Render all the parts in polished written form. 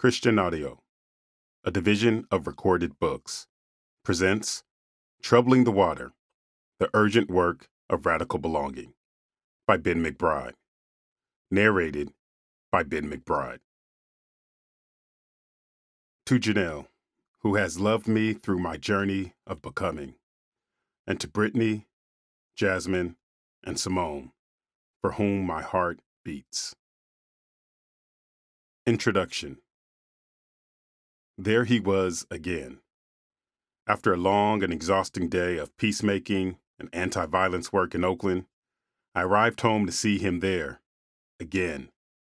Christian Audio, a division of Recorded Books, presents Troubling the Water, the Urgent Work of Radical Belonging, by Ben McBride. Narrated by Ben McBride. To Janelle, who has loved me through my journey of becoming, and to Brittany, Jasmine, and Simone, for whom my heart beats. Introduction. There he was again. After a long and exhausting day of peacemaking and anti-violence work in Oakland, I arrived home to see him there, again.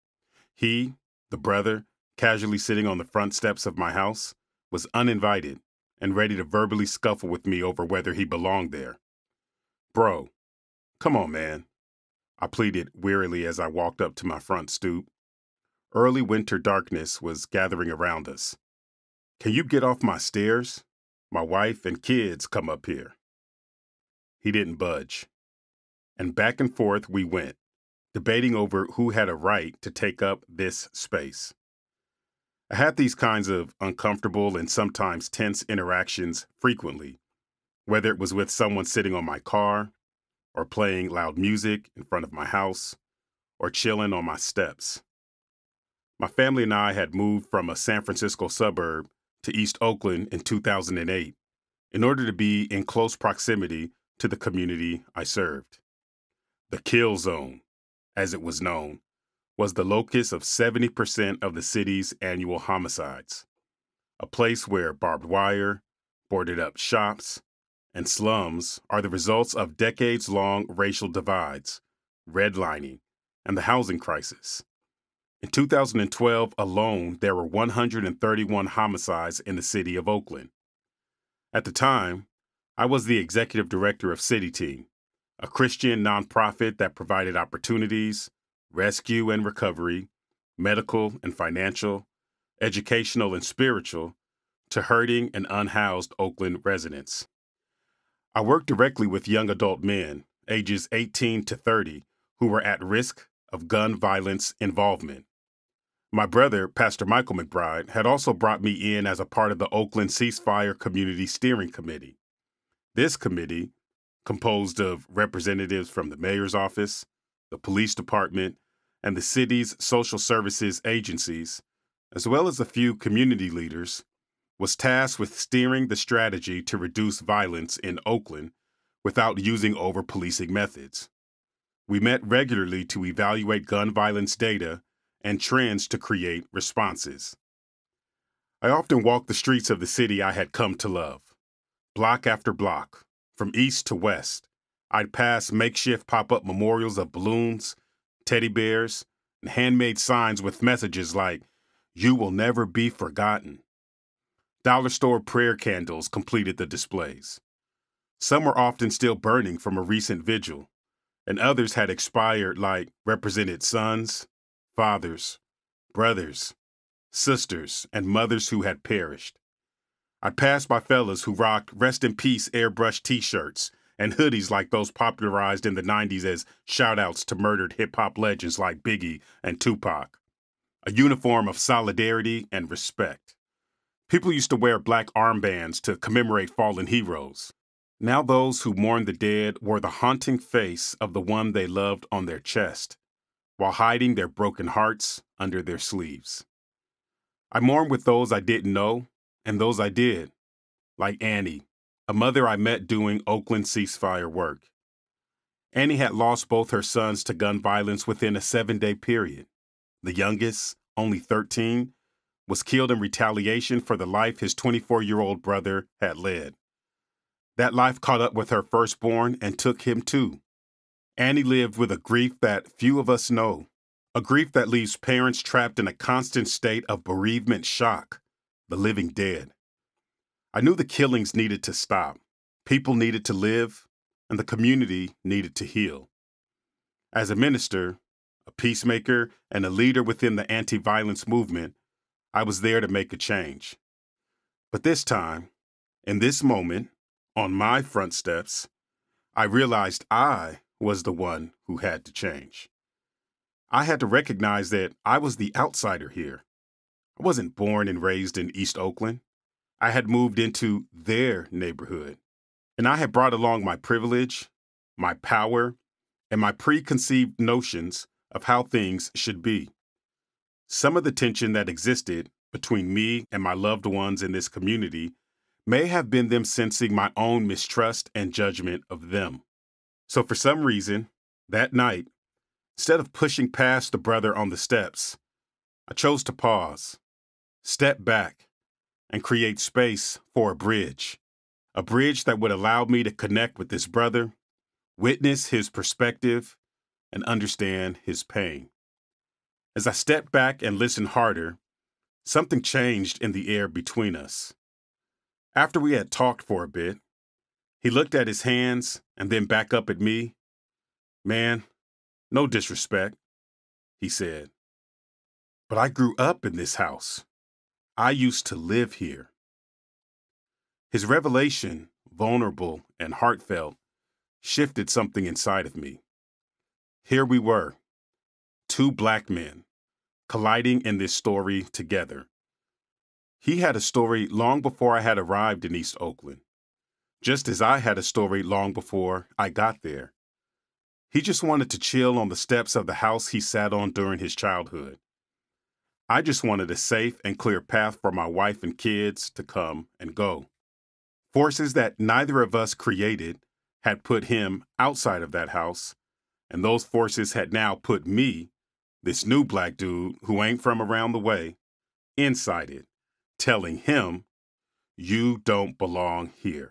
He, the brother, casually sitting on the front steps of my house, was uninvited and ready to verbally scuffle with me over whether he belonged there. Bro, come on, man, I pleaded wearily as I walked up to my front stoop. Early winter darkness was gathering around us. Can you get off my stairs? My wife and kids come up here. He didn't budge. And back and forth we went, debating over who had a right to take up this space. I had these kinds of uncomfortable and sometimes tense interactions frequently, whether it was with someone sitting on my car, or playing loud music in front of my house, or chilling on my steps. My family and I had moved from a San Francisco suburb to East Oakland in 2008 in order to be in close proximity to the community I served. The Kill Zone, as it was known, was the locus of 70% of the city's annual homicides, a place where barbed wire, boarded-up shops, and slums are the results of decades-long racial divides, redlining, and the housing crisis. In 2012 alone, there were 131 homicides in the city of Oakland. At the time, I was the executive director of City Team, a Christian nonprofit that provided opportunities, rescue and recovery, medical and financial, educational and spiritual, to hurting and unhoused Oakland residents. I worked directly with young adult men, ages 18 to 30, who were at risk of gun violence involvement. My brother, Pastor Michael McBride, had also brought me in as a part of the Oakland Ceasefire Community Steering Committee. This committee, composed of representatives from the mayor's office, the police department, and the city's social services agencies, as well as a few community leaders, was tasked with steering the strategy to reduce violence in Oakland without using over-policing methods. We met regularly to evaluate gun violence data and trends to create responses. I often walked the streets of the city I had come to love. Block after block, from east to west, I'd pass makeshift pop-up memorials of balloons, teddy bears, and handmade signs with messages like, "You will never be forgotten." Dollar store prayer candles completed the displays. Some were often still burning from a recent vigil, and others had expired like represented sons, fathers, brothers, sisters, and mothers who had perished. I passed by fellas who rocked Rest in Peace airbrush t-shirts and hoodies like those popularized in the 90s as shout-outs to murdered hip-hop legends like Biggie and Tupac, a uniform of solidarity and respect. People used to wear black armbands to commemorate fallen heroes. Now those who mourned the dead wore the haunting face of the one they loved on their chest, while hiding their broken hearts under their sleeves. I mourned with those I didn't know and those I did, like Annie, a mother I met doing Oakland ceasefire work. Annie had lost both her sons to gun violence within a 7-day period. The youngest, only 13, was killed in retaliation for the life his 24-year-old brother had led. That life caught up with her firstborn and took him too. Annie lived with a grief that few of us know, a grief that leaves parents trapped in a constant state of bereavement shock, the living dead. I knew the killings needed to stop, people needed to live, and the community needed to heal. As a minister, a peacemaker, and a leader within the anti-violence movement, I was there to make a change. But this time, in this moment, on my front steps, I realized I was the one who had to change. I had to recognize that I was the outsider here. I wasn't born and raised in East Oakland. I had moved into their neighborhood, and I had brought along my privilege, my power, and my preconceived notions of how things should be. Some of the tension that existed between me and my loved ones in this community may have been them sensing my own mistrust and judgment of them. So for some reason, that night, instead of pushing past the brother on the steps, I chose to pause, step back, and create space for a bridge that would allow me to connect with this brother, witness his perspective, and understand his pain. As I stepped back and listened harder, something changed in the air between us. After we had talked for a bit, he looked at his hands and then back up at me. "Man, no disrespect," he said, "but I grew up in this house. I used to live here." His revelation, vulnerable and heartfelt, shifted something inside of me. Here we were, two black men, colliding in this story together. He had a story long before I had arrived in East Oakland, just as I had a story long before I got there. He just wanted to chill on the steps of the house he sat on during his childhood. I just wanted a safe and clear path for my wife and kids to come and go. Forces that neither of us created had put him outside of that house, and those forces had now put me, this new black dude who ain't from around the way, inside it, telling him, "You don't belong here."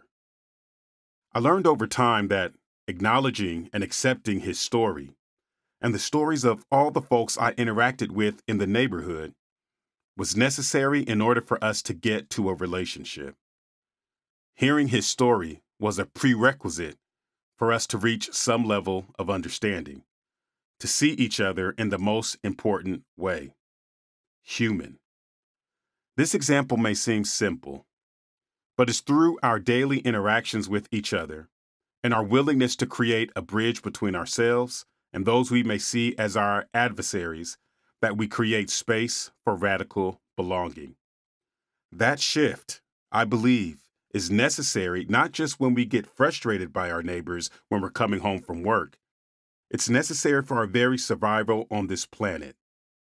I learned over time that acknowledging and accepting his story, and the stories of all the folks I interacted with in the neighborhood, was necessary in order for us to get to a relationship. Hearing his story was a prerequisite for us to reach some level of understanding, to see each other in the most important way: human. This example may seem simple, but it's through our daily interactions with each other and our willingness to create a bridge between ourselves and those we may see as our adversaries that we create space for radical belonging. That shift, I believe, is necessary not just when we get frustrated by our neighbors when we're coming home from work. It's necessary for our very survival on this planet.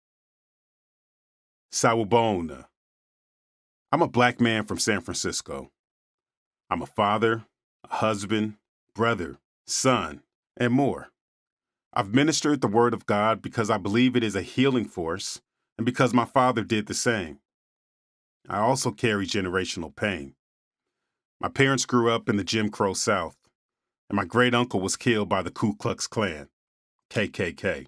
Sawubona. I'm a black man from San Francisco. I'm a father, a husband, brother, son, and more. I've ministered the word of God because I believe it is a healing force and because my father did the same. I also carry generational pain. My parents grew up in the Jim Crow South, and my great uncle was killed by the Ku Klux Klan, KKK.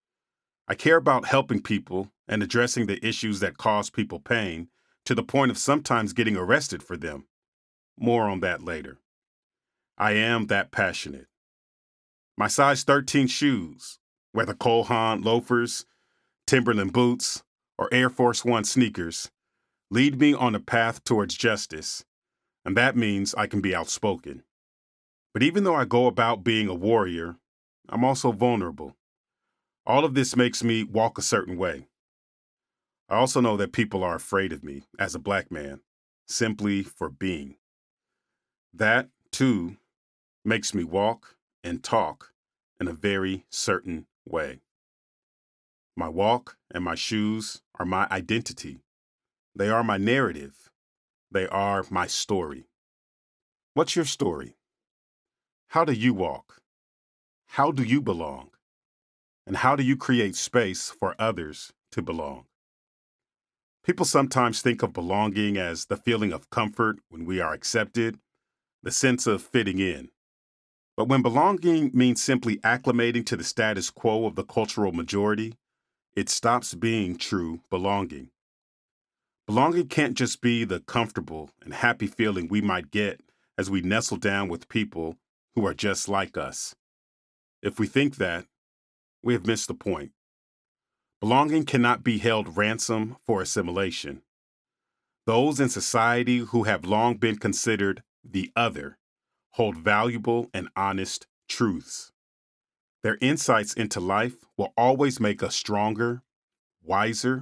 I care about helping people and addressing the issues that cause people pain to the point of sometimes getting arrested for them. More on that later. I am that passionate. My size 13 shoes, whether Cole Haan loafers, Timberland boots, or Air Force One sneakers, lead me on a path towards justice, and that means I can be outspoken. But even though I go about being a warrior, I'm also vulnerable. All of this makes me walk a certain way. I also know that people are afraid of me as a black man, simply for being. That, too, makes me walk and talk in a very certain way. My walk and my shoes are my identity. They are my narrative. They are my story. What's your story? How do you walk? How do you belong? And how do you create space for others to belong? People sometimes think of belonging as the feeling of comfort when we are accepted, the sense of fitting in. But when belonging means simply acclimating to the status quo of the cultural majority, it stops being true belonging. Belonging can't just be the comfortable and happy feeling we might get as we nestle down with people who are just like us. If we think that, we have missed the point. Belonging cannot be held ransom for assimilation. Those in society who have long been considered the other hold valuable and honest truths. Their insights into life will always make us stronger, wiser,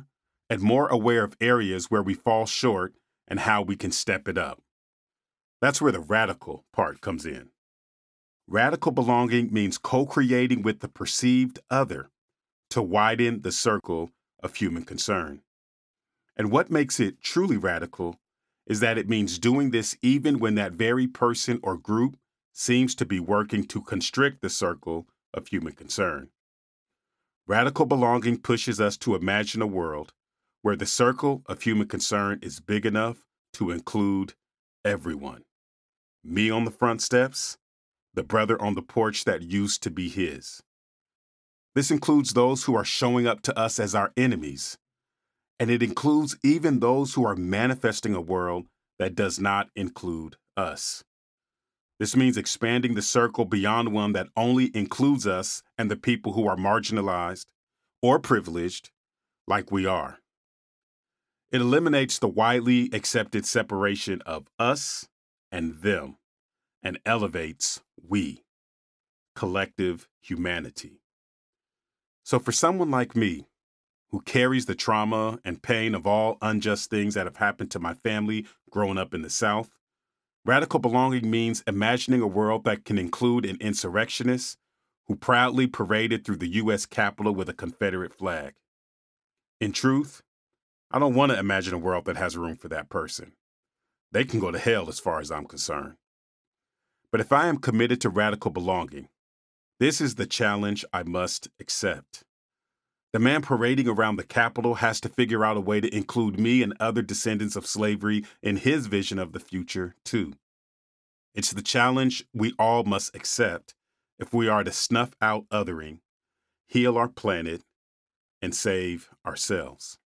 and more aware of areas where we fall short and how we can step it up. That's where the radical part comes in. Radical belonging means co-creating with the perceived other to widen the circle of human concern. And what makes it truly radical is that it means doing this even when that very person or group seems to be working to constrict the circle of human concern. Radical belonging pushes us to imagine a world where the circle of human concern is big enough to include everyone. Me on the front steps, the brother on the porch that used to be his. This includes those who are showing up to us as our enemies, and it includes even those who are manifesting a world that does not include us. This means expanding the circle beyond one that only includes us and the people who are marginalized or privileged, like we are. It eliminates the widely accepted separation of us and them and elevates we, collective humanity. So for someone like me, who carries the trauma and pain of all unjust things that have happened to my family growing up in the South, radical belonging means imagining a world that can include an insurrectionist who proudly paraded through the U.S. Capitol with a Confederate flag. In truth, I don't want to imagine a world that has room for that person. They can go to hell as far as I'm concerned. But if I am committed to radical belonging, this is the challenge I must accept. The man parading around the Capitol has to figure out a way to include me and other descendants of slavery in his vision of the future, too. It's the challenge we all must accept if we are to snuff out othering, heal our planet, and save ourselves.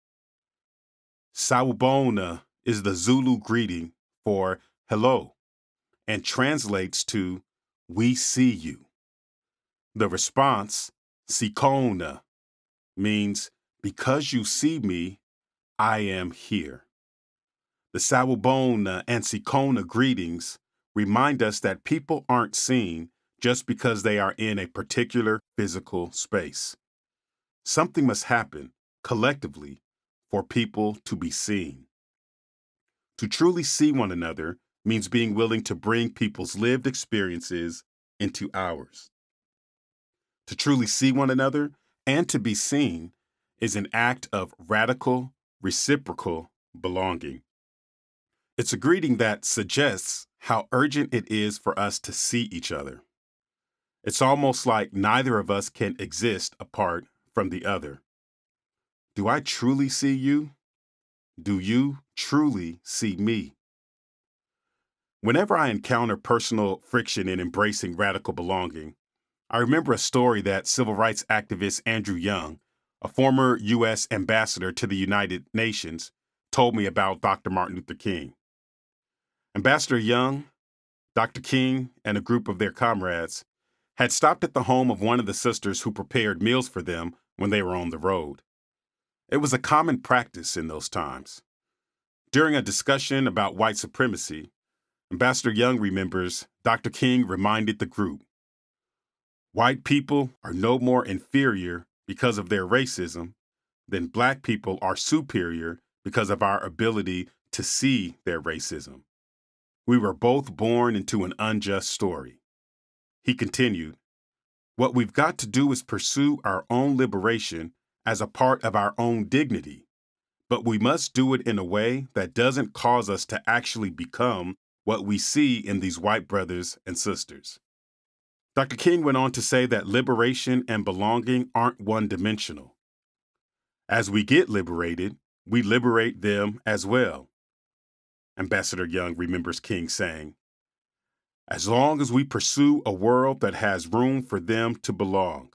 Sawubona is the Zulu greeting for hello and translates to we see you. The response, Sikona, means because you see me, I am here. The Sawubona and Sikona greetings remind us that people aren't seen just because they are in a particular physical space. Something must happen collectively for people to be seen. To truly see one another means being willing to bring people's lived experiences into ours. To truly see one another and to be seen is an act of radical, reciprocal belonging. It's a greeting that suggests how urgent it is for us to see each other. It's almost like neither of us can exist apart from the other. Do I truly see you? Do you truly see me? Whenever I encounter personal friction in embracing radical belonging, I remember a story that civil rights activist Andrew Young, a former U.S. ambassador to the United Nations, told me about Dr. Martin Luther King. Ambassador Young, Dr. King, and a group of their comrades had stopped at the home of one of the sisters who prepared meals for them when they were on the road. It was a common practice in those times. During a discussion about white supremacy, Ambassador Young remembers Dr. King reminded the group, "White people are no more inferior because of their racism than Black people are superior because of our ability to see their racism. We were both born into an unjust story." He continued, "What we've got to do is pursue our own liberation as a part of our own dignity, but we must do it in a way that doesn't cause us to actually become what we see in these white brothers and sisters." Dr. King went on to say that liberation and belonging aren't one-dimensional. As we get liberated, we liberate them as well. Ambassador Young remembers King saying, "As long as we pursue a world that has room for them to belong."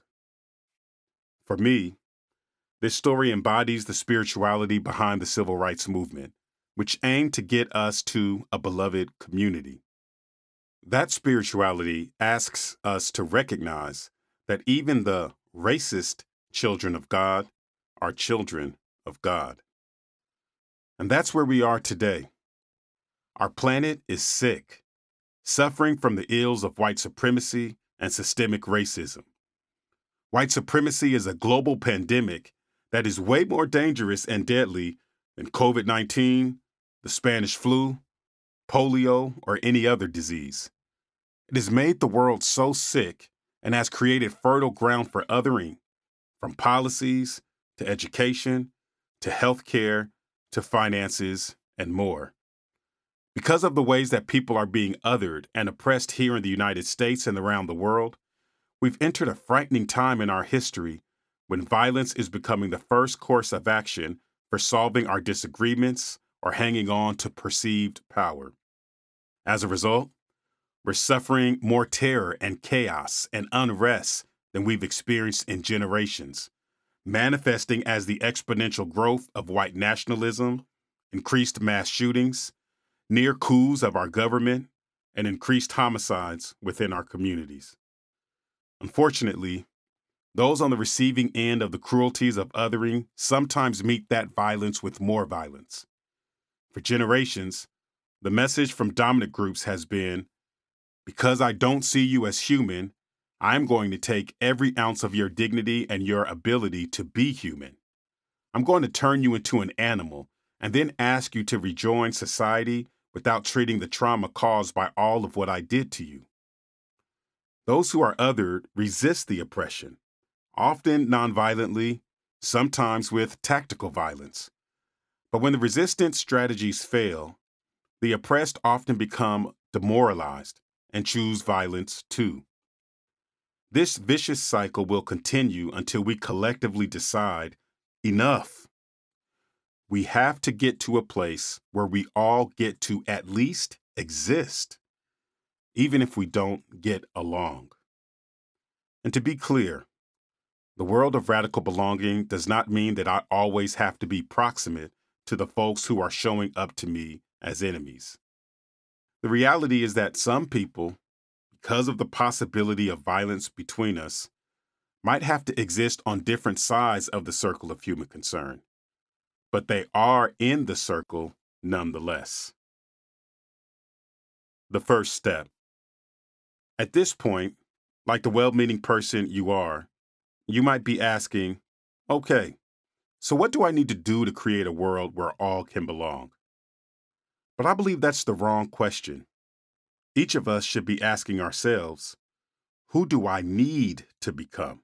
For me, this story embodies the spirituality behind the civil rights movement, which aimed to get us to a beloved community. That spirituality asks us to recognize that even the racist children of God are children of God. And that's where we are today. Our planet is sick, suffering from the ills of white supremacy and systemic racism. White supremacy is a global pandemic that is way more dangerous and deadly than COVID-19, the Spanish flu, polio, or any other disease. It has made the world so sick and has created fertile ground for othering, from policies to education to healthcare to finances and more. Because of the ways that people are being othered and oppressed here in the United States and around the world, we've entered a frightening time in our history when violence is becoming the first course of action for solving our disagreements or hanging on to perceived power. As a result, we're suffering more terror and chaos and unrest than we've experienced in generations, manifesting as the exponential growth of white nationalism, increased mass shootings, near coups of our government, and increased homicides within our communities. Unfortunately, those on the receiving end of the cruelties of othering sometimes meet that violence with more violence. For generations, the message from dominant groups has been, because I don't see you as human, I'm going to take every ounce of your dignity and your ability to be human. I'm going to turn you into an animal and then ask you to rejoin society without treating the trauma caused by all of what I did to you. Those who are othered resist the oppression, often nonviolently, sometimes with tactical violence. But when the resistance strategies fail, the oppressed often become demoralized and choose violence too. This vicious cycle will continue until we collectively decide, enough. We have to get to a place where we all get to at least exist, even if we don't get along. And to be clear, the world of radical belonging does not mean that I always have to be proximate to the folks who are showing up to me as enemies. The reality is that some people, because of the possibility of violence between us, might have to exist on different sides of the circle of human concern, but they are in the circle nonetheless. The first step. At this point, like the well-meaning person you are, you might be asking, okay, so what do I need to do to create a world where all can belong? But I believe that's the wrong question. Each of us should be asking ourselves, who do I need to become?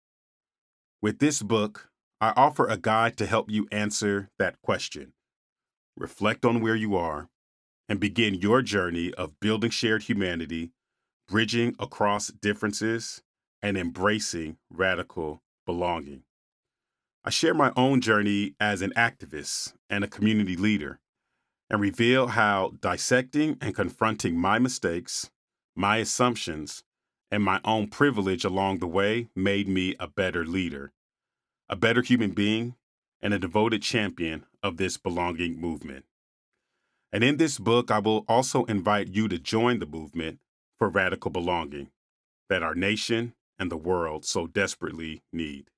With this book, I offer a guide to help you answer that question. Reflect on where you are and begin your journey of building shared humanity, bridging across differences, and embracing radical belonging. I share my own journey as an activist and a community leader and reveal how dissecting and confronting my mistakes, my assumptions, and my own privilege along the way made me a better leader, a better human being, and a devoted champion of this belonging movement. And in this book, I will also invite you to join the movement for radical belonging that our nation and the world so desperately need.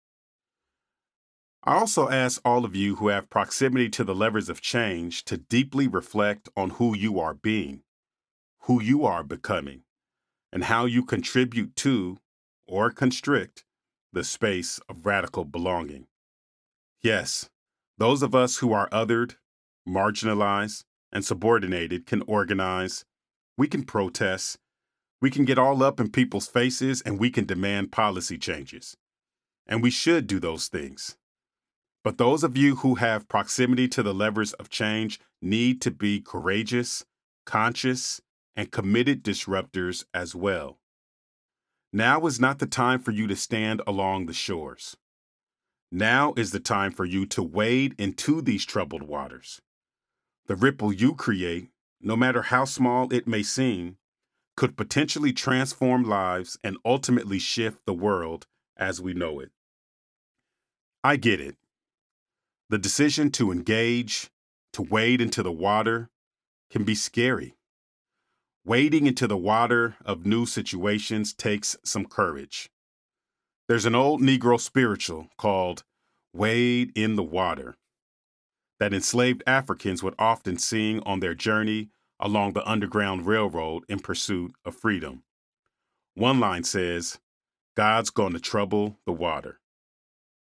I also ask all of you who have proximity to the levers of change to deeply reflect on who you are being, who you are becoming, and how you contribute to or constrict the space of radical belonging. Yes, those of us who are othered, marginalized, and subordinated can organize, we can protest, we can get all up in people's faces, and we can demand policy changes. And we should do those things. But those of you who have proximity to the levers of change need to be courageous, conscious, and committed disruptors as well. Now is not the time for you to stand along the shores. Now is the time for you to wade into these troubled waters. The ripple you create, no matter how small it may seem, could potentially transform lives and ultimately shift the world as we know it. I get it. The decision to engage, to wade into the water, can be scary. Wading into the water of new situations takes some courage. There's an old Negro spiritual called Wade in the Water that enslaved Africans would often sing on their journey along the Underground Railroad in pursuit of freedom. One line says, "God's going to trouble the water."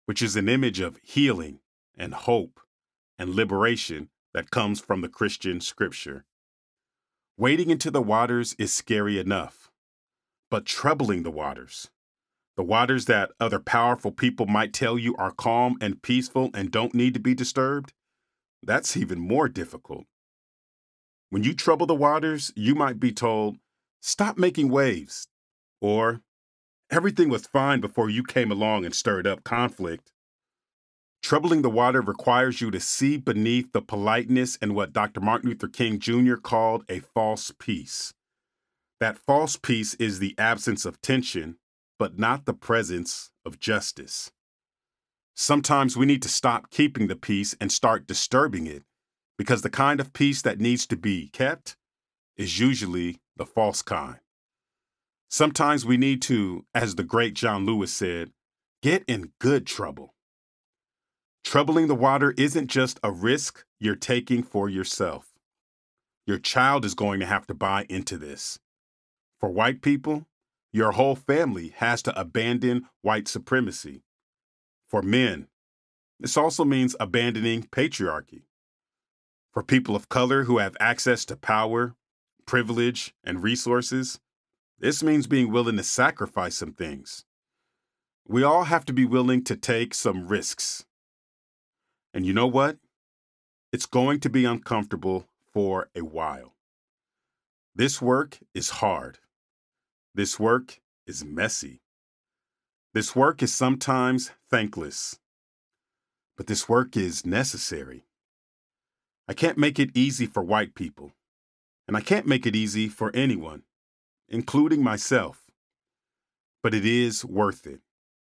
which is an image of healing and hope and liberation that comes from the Christian scripture. Wading into the waters is scary enough, but troubling the waters that other powerful people might tell you are calm and peaceful and don't need to be disturbed, that's even more difficult. When you trouble the waters, you might be told, "Stop making waves," or "Everything was fine before you came along and stirred up conflict." Troubling the water requires you to see beneath the politeness and what Dr. Martin Luther King Jr. called a false peace. That false peace is the absence of tension, but not the presence of justice. Sometimes we need to stop keeping the peace and start disturbing it, because the kind of peace that needs to be kept is usually the false kind. Sometimes we need to, as the great John Lewis said, get in good trouble. Troubling the water isn't just a risk you're taking for yourself. Your child is going to have to buy into this. For white people, your whole family has to abandon white supremacy. For men, this also means abandoning patriarchy. For people of color who have access to power, privilege, and resources, this means being willing to sacrifice some things. We all have to be willing to take some risks. And you know what? It's going to be uncomfortable for a while. This work is hard. This work is messy. This work is sometimes thankless. But this work is necessary. I can't make it easy for white people. And I can't make it easy for anyone, including myself. But it is worth it.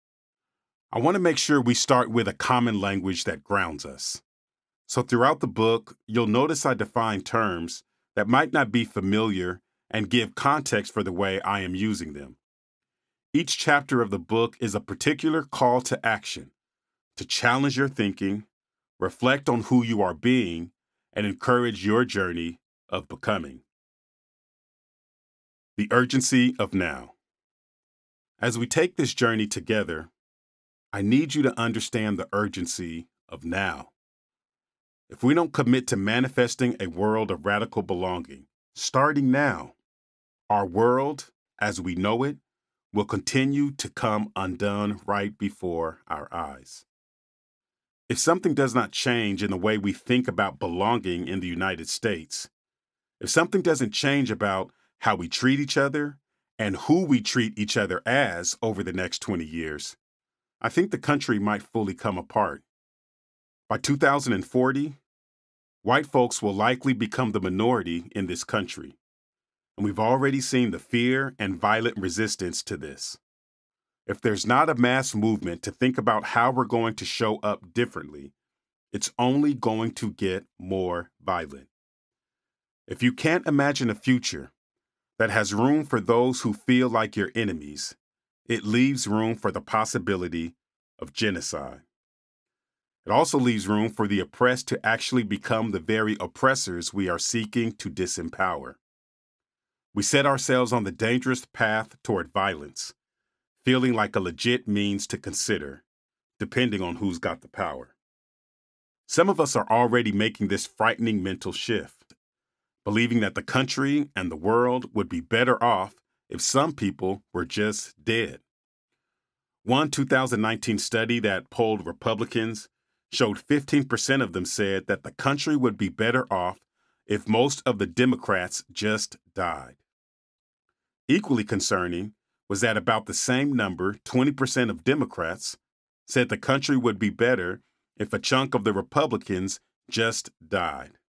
I want to make sure we start with a common language that grounds us. So throughout the book, you'll notice I define terms that might not be familiar and give context for the way I am using them. Each chapter of the book is a particular call to action, to challenge your thinking, reflect on who you are being, and encourage your journey of becoming. The urgency of now. As we take this journey together, I need you to understand the urgency of now. If we don't commit to manifesting a world of radical belonging, starting now, our world, as we know it, will continue to come undone right before our eyes. If something does not change in the way we think about belonging in the United States, if something doesn't change about how we treat each other and who we treat each other as over the next 20 years, I think the country might fully come apart. By 2040, white folks will likely become the minority in this country, and we've already seen the fear and violent resistance to this. If there's not a mass movement to think about how we're going to show up differently, it's only going to get more violent. If you can't imagine a future that has room for those who feel like your enemies, it leaves room for the possibility of genocide. It also leaves room for the oppressed to actually become the very oppressors we are seeking to disempower. We set ourselves on the dangerous path toward violence, feeling like a legit means to consider, depending on who's got the power. Some of us are already making this frightening mental shift, believing that the country and the world would be better off if some people were just dead. One 2019 study that polled Republicans showed 15% of them said that the country would be better off if most of the Democrats just died. Equally concerning was that about the same number, 20% of Democrats, said the country would be better if a chunk of the Republicans just died.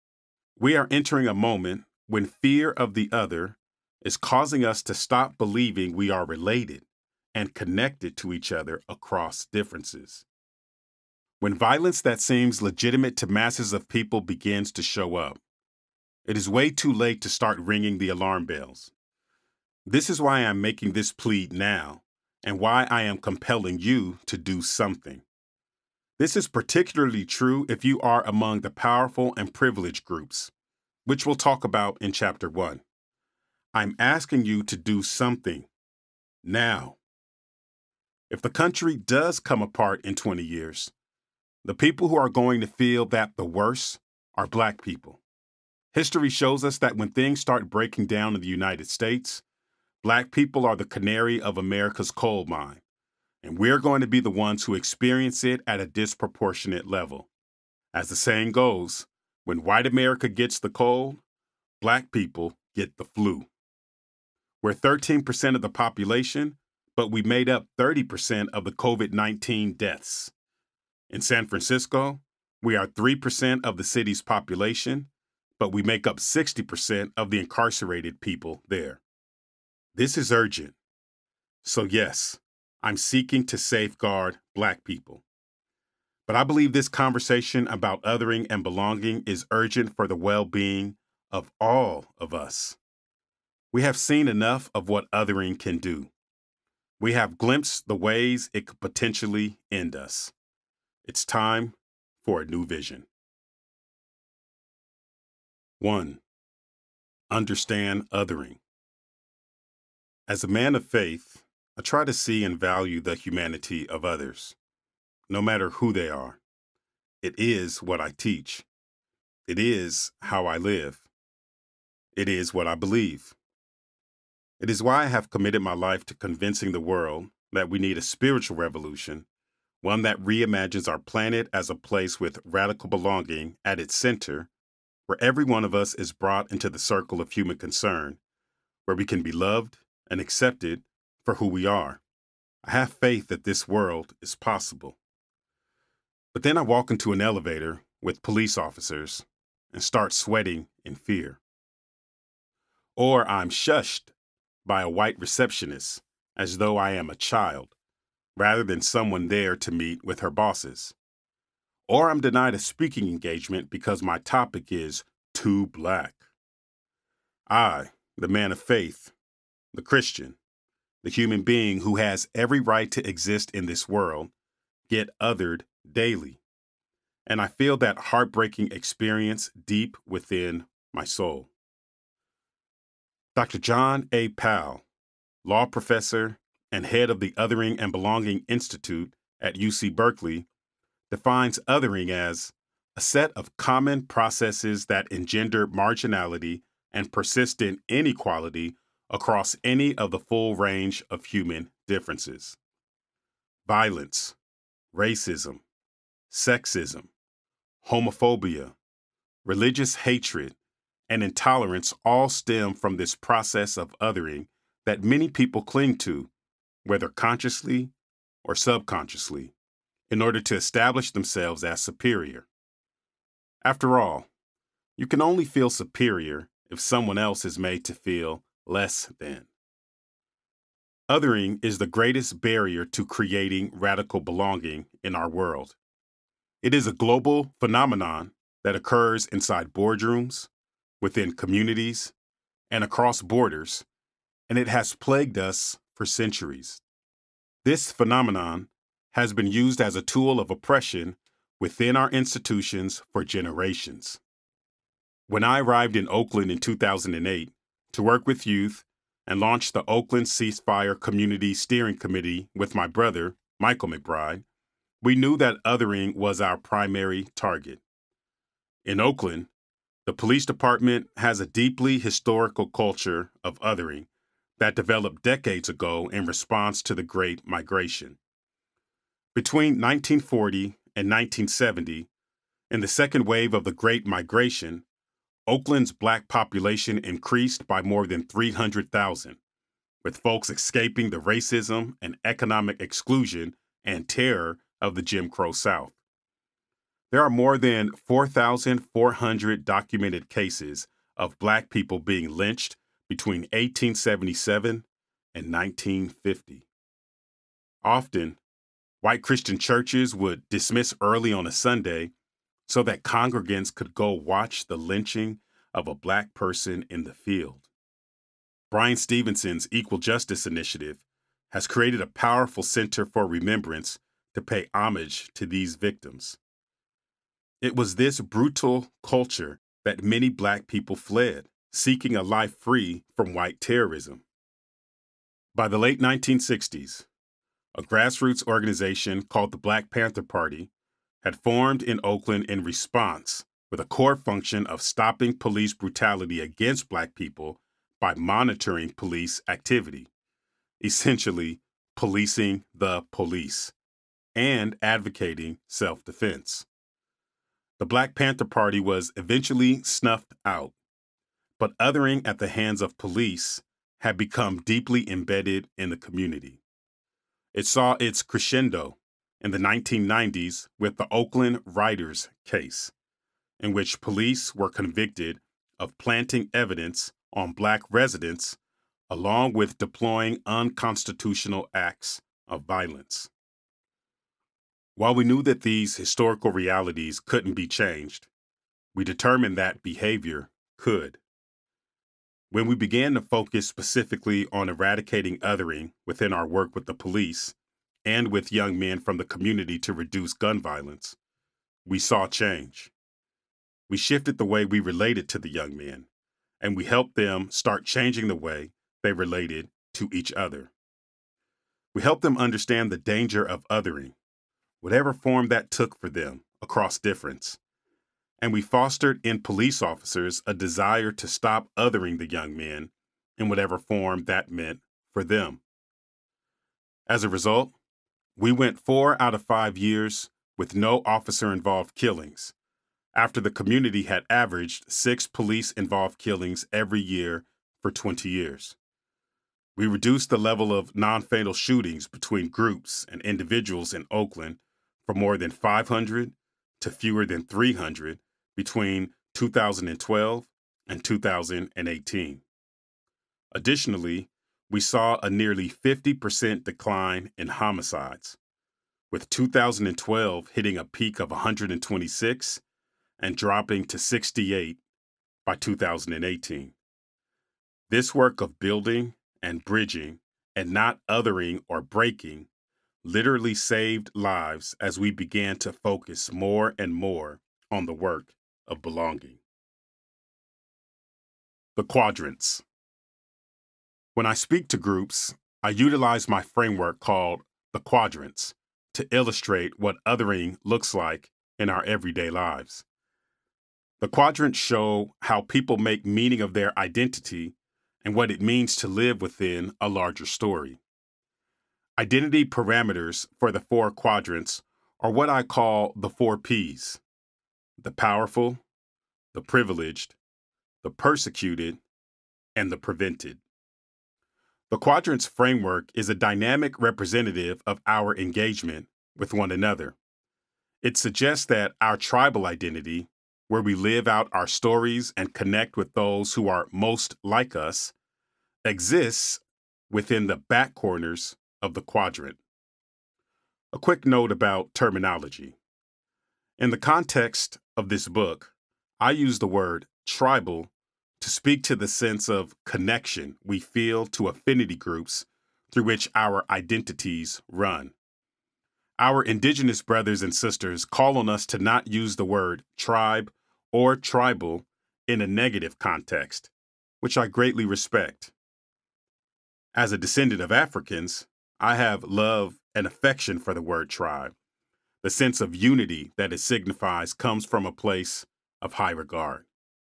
We are entering a moment when fear of the other is causing us to stop believing we are related and connected to each other across differences. When violence that seems legitimate to masses of people begins to show up, it is way too late to start ringing the alarm bells. This is why I am making this plea now, and why I am compelling you to do something. This is particularly true if you are among the powerful and privileged groups, which we'll talk about in Chapter 1. I'm asking you to do something now. If the country does come apart in 20 years, the people who are going to feel that the worst are Black people. History shows us that when things start breaking down in the United States, Black people are the canary of America's coal mine, and we're going to be the ones who experience it at a disproportionate level. As the saying goes, when white America gets the cold, Black people get the flu. We're 13% of the population, but we made up 30% of the COVID-19 deaths. In San Francisco, we are 3% of the city's population, but we make up 60% of the incarcerated people there. This is urgent. So yes, I'm seeking to safeguard Black people. But I believe this conversation about othering and belonging is urgent for the well-being of all of us. We have seen enough of what othering can do. We have glimpsed the ways it could potentially end us. It's time for a new vision. 1. Understand othering. As a man of faith, I try to see and value the humanity of others, no matter who they are. It is what I teach. It is how I live. It is what I believe. It is why I have committed my life to convincing the world that we need a spiritual revolution, one that reimagines our planet as a place with radical belonging at its center, where every one of us is brought into the circle of human concern, where we can be loved and accepted for who we are. I have faith that this world is possible. But then I walk into an elevator with police officers and start sweating in fear. Or I'm shushed by a white receptionist as though I am a child, rather than someone there to meet with her bosses. Or I'm denied a speaking engagement because my topic is too Black. I, the man of faith, the Christian, the human being who has every right to exist in this world, get othered daily. And I feel that heartbreaking experience deep within my soul. Dr. John A. Powell, law professor and head of the Othering and Belonging Institute at UC Berkeley, defines othering as a set of common processes that engender marginality and persistent inequality across any of the full range of human differences. Violence, racism, sexism, homophobia, religious hatred, and intolerance all stem from this process of othering that many people cling to, whether consciously or subconsciously, in order to establish themselves as superior. After all, you can only feel superior if someone else is made to feel less than. Othering is the greatest barrier to creating radical belonging in our world. It is a global phenomenon that occurs inside boardrooms, within communities, and across borders, and it has plagued us for centuries. This phenomenon has been used as a tool of oppression within our institutions for generations. When I arrived in Oakland in 2008 to work with youth and launch the Oakland Ceasefire Community Steering Committee with my brother, Michael McBride, we knew that othering was our primary target. In Oakland, the police department has a deeply historical culture of othering that developed decades ago in response to the Great Migration. Between 1940 and 1970, in the second wave of the Great Migration, Oakland's Black population increased by more than 300,000, with folks escaping the racism and economic exclusion and terror of the Jim Crow South. There are more than 4,400 documented cases of Black people being lynched between 1877 and 1950. Often, white Christian churches would dismiss early on a Sunday so that congregants could go watch the lynching of a Black person in the field. Bryan Stevenson's Equal Justice Initiative has created a powerful center for remembrance to pay homage to these victims. It was this brutal culture that many Black people fled, seeking a life free from white terrorism. By the late 1960s, a grassroots organization called the Black Panther Party, had formed in Oakland in response, with a core function of stopping police brutality against Black people by monitoring police activity, essentially policing the police, and advocating self-defense. The Black Panther Party was eventually snuffed out, but othering at the hands of police had become deeply embedded in the community. It saw its crescendo in the 1990s with the Oakland Riders case, in which police were convicted of planting evidence on Black residents along with deploying unconstitutional acts of violence. While we knew that these historical realities couldn't be changed, we determined that behavior could. When we began to focus specifically on eradicating othering within our work with the police and with young men from the community to reduce gun violence, we saw change. We shifted the way we related to the young men, and we helped them start changing the way they related to each other. We helped them understand the danger of othering, whatever form that took for them across difference. And we fostered in police officers a desire to stop othering the young men in whatever form that meant for them. As a result, we went 4 out of 5 years with no officer-involved killings, after the community had averaged 6 police-involved killings every year for 20 years. We reduced the level of non-fatal shootings between groups and individuals in Oakland from more than 500 to fewer than 300 between 2012 and 2018. Additionally, we saw a nearly 50% decline in homicides, with 2012 hitting a peak of 126 and dropping to 68 by 2018. This work of building and bridging and not othering or breaking literally saved lives as we began to focus more and more on the work of belonging. The quadrants. When I speak to groups, I utilize my framework called the quadrants to illustrate what othering looks like in our everyday lives. The quadrants show how people make meaning of their identity and what it means to live within a larger story. Identity parameters for the 4 quadrants are what I call the 4 Ps: the powerful, the privileged, the persecuted, and the prevented. The quadrants framework is a dynamic representative of our engagement with one another. It suggests that our tribal identity, where we live out our stories and connect with those who are most like us, exists within the back corners of the quadrant. A quick note about terminology. In the context of this book, I use the word tribal to speak to the sense of connection we feel to affinity groups through which our identities run. Our indigenous brothers and sisters call on us to not use the word tribe or tribal in a negative context, which I greatly respect. As a descendant of Africans, I have love and affection for the word tribe. The sense of unity that it signifies comes from a place of high regard.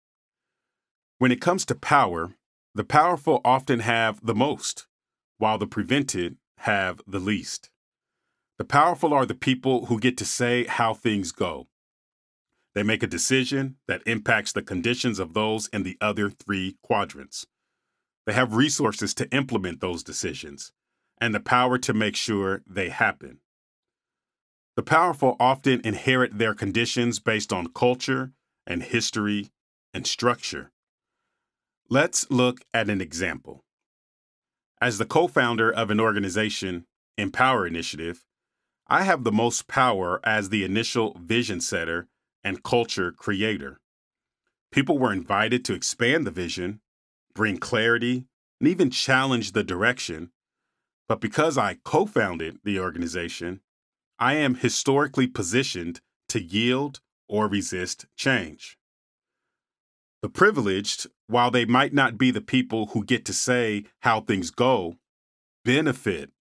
When it comes to power, the powerful often have the most, while the prevented have the least. The powerful are the people who get to say how things go. They make a decision that impacts the conditions of those in the other 3 quadrants. They have resources to implement those decisions and the power to make sure they happen. The powerful often inherit their conditions based on culture and history and structure. Let's look at an example. As the co-founder of an organization, Empower Initiative, I have the most power as the initial vision setter and culture creator. People were invited to expand the vision, bring clarity, and even challenge the direction. But because I co-founded the organization, I am historically positioned to yield or resist change. The privileged, while they might not be the people who get to say how things go, benefit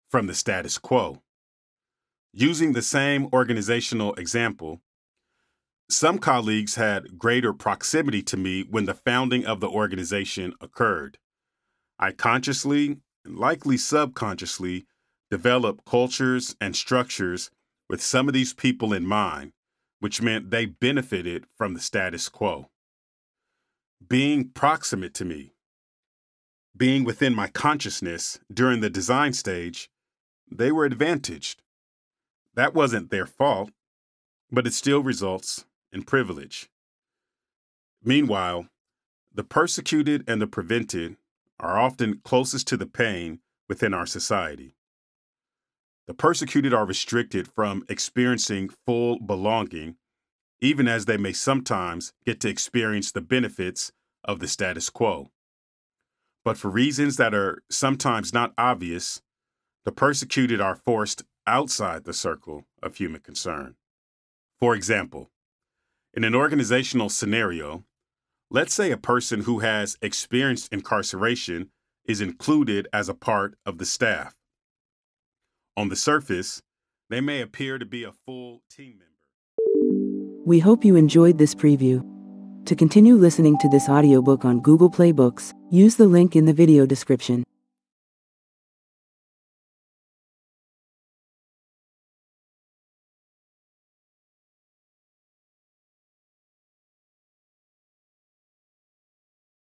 from the status quo. Using the same organizational example, some colleagues had greater proximity to me when the founding of the organization occurred. I consciously, and likely subconsciously, developed cultures and structures with some of these people in mind, which meant they benefited from the status quo. Being proximate to me, being within my consciousness during the design stage, they were advantaged. That wasn't their fault, but it still results in privilege. Meanwhile, the persecuted and the prevented are often closest to the pain within our society. The persecuted are restricted from experiencing full belonging, even as they may sometimes get to experience the benefits of the status quo. But for reasons that are sometimes not obvious, the persecuted are forced outside the circle of human concern. For example, in an organizational scenario, let's say a person who has experienced incarceration is included as a part of the staff. On the surface, they may appear to be a full team member. We hope you enjoyed this preview. To continue listening to this audiobook on Google Play Books, use the link in the video description.